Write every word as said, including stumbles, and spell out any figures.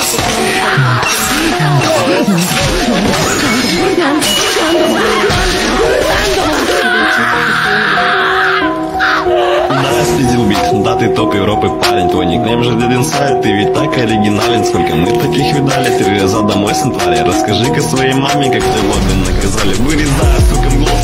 Да, ты топ Европы, парень, твой никнейм же Dead Inside. Ты ведь так оригинален, сколько мы таких видали. Три раза домой с января. Расскажи-ка своей маме, как тебя в обмен наказали. Вырезая, сука, глаз.